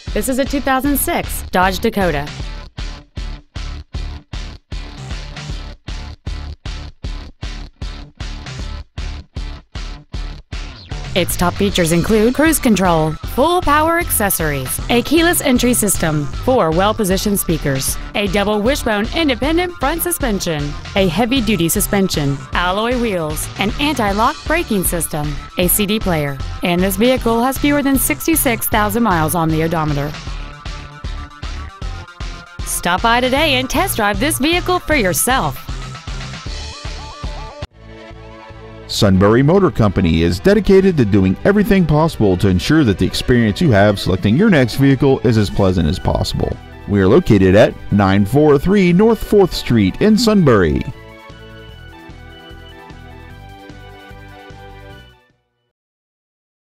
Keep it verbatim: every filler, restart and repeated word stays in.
This is a two thousand six Dodge Dakota. Its top features include cruise control, full power accessories, a keyless entry system, four well-positioned speakers, a double wishbone independent front suspension, a heavy-duty suspension, alloy wheels, an anti-lock braking system, a C D player, and this vehicle has fewer than sixty-six thousand miles on the odometer. Stop by today and test drive this vehicle for yourself. Sunbury Motor Company is dedicated to doing everything possible to ensure that the experience you have selecting your next vehicle is as pleasant as possible. We are located at nine forty-three North fourth Street in Sunbury.